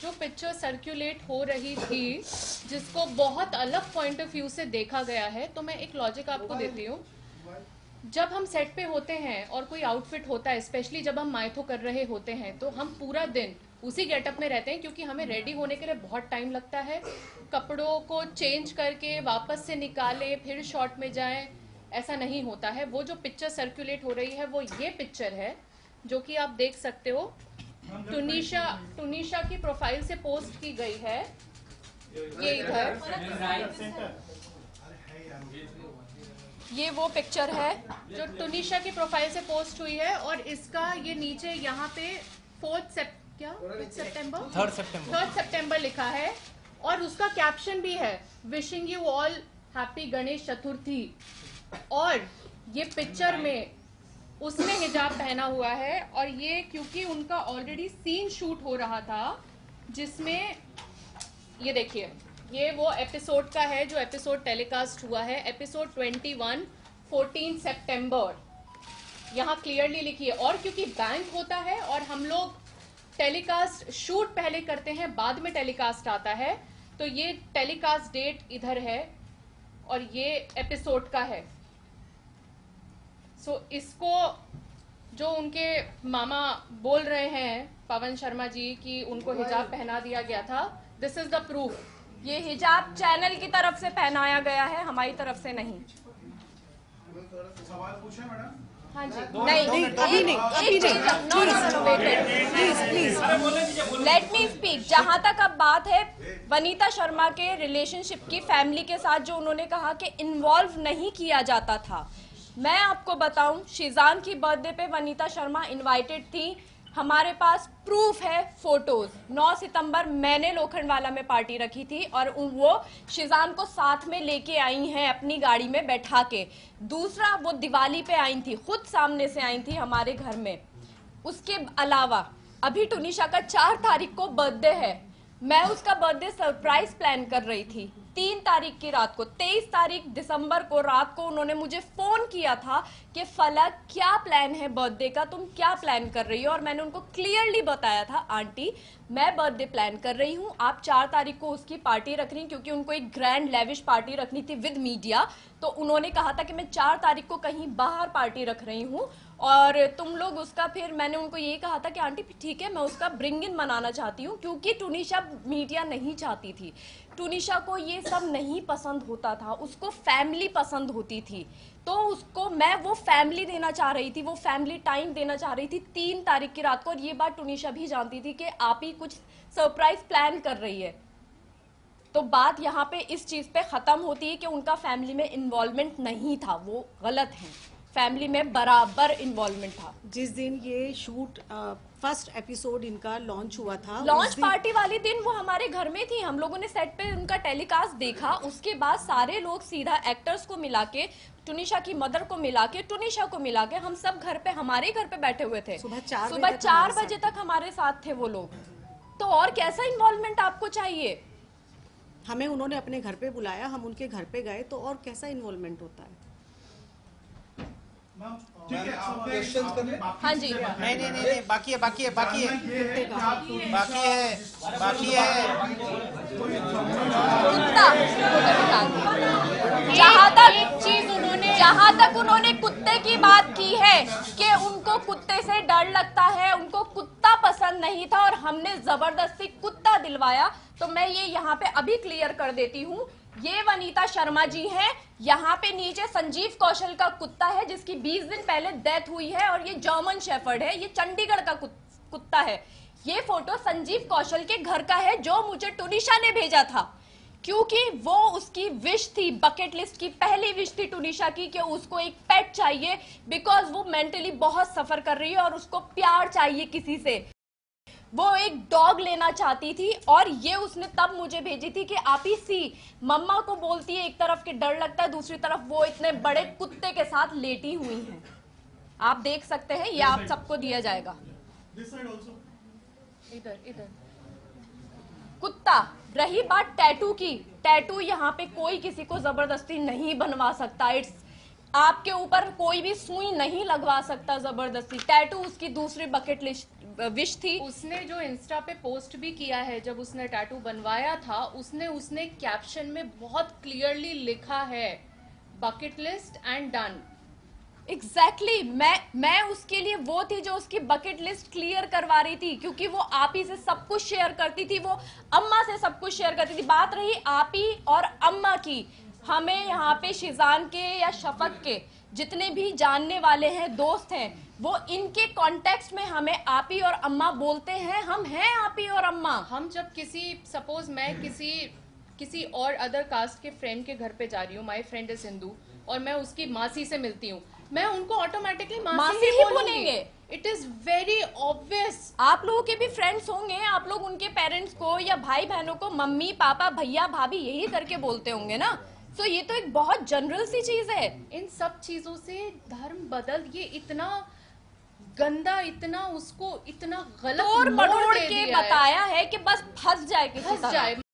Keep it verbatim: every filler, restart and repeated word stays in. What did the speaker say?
जो picture circulate हो रही थी, जिसको बहुत अलग पॉइंट ऑफ व्यू से देखा गया है, तो मैं एक लॉजिक आपको देती हूँ। जब हम सेट पे होते हैं और कोई आउटफिट होता है, स्पेशली जब हम माइथो कर रहे होते हैं, तो हम पूरा दिन उसी गेटअप में रहते हैं, क्योंकि हमें रेडी होने के लिए बहुत टाइम लगता है। कपड़ों को चेंज करके वापस से निकाले फिर शॉट में जाएं, ऐसा नहीं होता है। वो जो पिक्चर सर्कुलेट हो रही है वो ये पिक्चर है, जो कि आप देख सकते हो, टुनीशा टुनीशा की प्रोफाइल से पोस्ट की गई है। ये इधर ये वो पिक्चर है जो टुनीशा की प्रोफाइल से पोस्ट हुई है, और इसका ये नीचे यहाँ पे फोर्थ सेप क्या सितंबर थर्ड सितंबर थर्ड सितंबर लिखा है, और उसका कैप्शन भी है, wishing you all happy Ganesh Chaturthi. और ये पिक्चर में उसने हिजाब पहना हुआ है, और ये क्योंकि उनका ऑलरेडी सीन शूट हो रहा था, जिसमें ये देखिए, ये वो एपिसोड का है जो एपिसोड टेलीकास्ट हुआ है, एपिसोड इक्कीस चौदह सितंबर, यहाँ क्लियरली लिखी है। और क्योंकि बैंक होता है और हम लोग टेलीकास्ट शूट पहले करते हैं, बाद में टेलीकास्ट आता है, तो ये टेलीकास्ट डेट इधर है और ये एपिसोड का है। सो so, इसको जो उनके मामा बोल रहे हैं पवन शर्मा जी कि उनको हिजाब पहना दिया गया था, दिस इज द प्रूफ। ये हिजाब चैनल की तरफ से पहनाया गया है, हमारी तरफ से नहीं। सवाल पूछे मैडम? हाँ जी, नहीं नहीं अभी नहीं अभी नहीं please please let me speak. जहां तक अब बात है वनीता शर्मा के रिलेशनशिप की, फैमिली के साथ, जो उन्होंने कहा कि इन्वॉल्व नहीं किया जाता था, मैं आपको बताऊं, शिजान की बर्थडे पे वनीता शर्मा इनवाइटेड थी। हमारे पास प्रूफ है, फोटोज। नौ सितंबर मैंने लोखंडवाला में पार्टी रखी थी और वो शिजान को साथ में लेके आई हैं अपनी गाड़ी में बैठा के। दूसरा, वो दिवाली पे आई थी, खुद सामने से आई थी हमारे घर में। उसके अलावा अभी टुनीशा का चार तारीख को बर्थडे है, मैं उसका बर्थडे सरप्राइज प्लान कर रही थी। तीन तारीख की रात को, तेईस तारीख दिसंबर को रात को उन्होंने मुझे फोन किया था कि फलक क्या प्लान है बर्थडे का, तुम क्या प्लान कर रही हो। और मैंने उनको क्लियरली बताया था, आंटी मैं बर्थडे प्लान कर रही हूँ, आप चार तारीख को उसकी पार्टी रख रही हैं, क्योंकि उनको एक ग्रैंड लेविश पार्टी रखनी थी विद मीडिया। तो उन्होंने कहा था कि मैं चार तारीख को कहीं बाहर पार्टी रख रही हूँ और तुम लोग उसका, फिर मैंने उनको ये कहा था कि आंटी ठीक है, मैं उसका ब्रिंग इन मनाना चाहती हूँ, क्योंकि टुनीशा मीडिया नहीं चाहती थी। टुनीशा को ये सब नहीं पसंद होता था, उसको फैमिली पसंद होती थी, तो उसको मैं वो फैमिली देना चाह रही थी, वो फैमिली टाइम देना चाह रही थी तीन तारीख की रात को। और ये बात टुनीशा भी जानती थी कि आप ही कुछ सरप्राइज प्लान कर रही है। तो बात यहाँ पे इस चीज पे खत्म होती है कि उनका फैमिली में इन्वॉल्वमेंट नहीं था, वो गलत है, फैमिली में बराबर इन्वॉल्वमेंट था। जिस दिन ये शूट फर्स्ट एपिसोड इनका लॉन्च हुआ था, लॉन्च पार्टी वाले दिन वो हमारे घर में थी, हम लोगों ने सेट पे उनका टेलीकास्ट देखा। उसके बाद सारे लोग सीधा एक्टर्स को मिला के, टुनीशा की मदर को मिला के, टुनीशा को मिला के, हम सब घर पे, हमारे घर पे बैठे हुए थे। सुबह चार सुबह चार बजे तक हमारे साथ थे वो लोग। तो और कैसा इन्वॉल्वमेंट आपको चाहिए? हमें उन्होंने अपने घर पे बुलाया, हम उनके घर पे गए, तो और कैसा इन्वॉल्वमेंट होता है? ठीक है, आपने हाँ जी, नहीं नहीं नहीं बाकी है बाकी है बाकी है बाकी है बाकी है जहाँ तक चीज उन्होंने जहाँ तक उन्होंने कुत्ते की बात की है कि उनको कुत्ते से डर लगता है, उनको कुत्ता पसंद नहीं था और हमने जबरदस्ती कुत्ता दिलवाया, तो मैं ये यहाँ पे अभी क्लियर कर देती हूँ। ये वनीता शर्मा जी हैं, यहाँ पे नीचे संजीव कौशल का कुत्ता है जिसकी बीस दिन पहले डेथ हुई है, और ये जर्मन शेफर्ड है, ये चंडीगढ़ का कुत्ता है। ये फोटो संजीव कौशल के घर का है जो मुझे टुनीशा ने भेजा था, क्योंकि वो उसकी विश थी, बकेट लिस्ट की पहली विश थी टुनीशा की कि उसको एक पेट चाहिए, बिकॉज वो मेंटली बहुत सफर कर रही है और उसको प्यार चाहिए किसी से। वो एक डॉग लेना चाहती थी और ये उसने तब मुझे भेजी थी कि आप ही सी मम्मा को बोलती है, एक तरफ के डर लगता है, दूसरी तरफ वो इतने बड़े कुत्ते के साथ लेटी हुई हैं। आप देख सकते हैं, ये आप सबको दिया जाएगा। इधर इधर कुत्ता। रही बात टैटू की, टैटू यहाँ पे कोई किसी को जबरदस्ती नहीं बनवा सकता। इट्स आपके ऊपर कोई भी सुई नहीं लगवा सकता जबरदस्ती। टैटू उसकी दूसरी बकेट लिस्ट विश थी। उसने जो इंस्टा पे पोस्ट भी किया है जब उसने टैटू बनवाया था, उसने उसने कैप्शन में बहुत क्लियरली लिखा है bucket list and done. Exactly exactly, मैं मैं उसके लिए वो थी जो उसकी बकेट लिस्ट क्लियर करवा रही थी, क्योंकि वो आप ही से सब कुछ शेयर करती थी, वो अम्मा से सब कुछ शेयर करती थी। बात रही आप ही और अम्मा की, हमें यहाँ पे शिजान के या शफक के जितने भी जानने वाले हैं, दोस्त हैं, वो इनके कॉन्टेक्स्ट में हमें आप ही और अम्मा बोलते हैं। हम हैं आप ही और अम्मा। हम जब किसी सपोज मैं किसी किसी और अदर कास्ट के फ्रेंड के घर पे जा रही हूँ, माय फ्रेंड इज हिंदू, और मैं उसकी मासी से मिलती हूँ, मैं उनको ऑटोमेटिकली मासी, मासी ही ही बोलूंगी। बोलेंगे। It is very obvious. आप लोगों के भी फ्रेंड्स होंगे, आप लोग उनके पेरेंट्स को या भाई बहनों को मम्मी पापा भैया भाभी यही करके बोलते होंगे ना। सो so, ये तो एक बहुत जनरल सी चीज है। इन सब चीजों से धर्म बदल, ये इतना गंदा, इतना उसको इतना गलत तोड़ मोड़ मरोड़ दे के दिया है। बताया है कि बस फंस जाए किसी फंस तरह। जाए।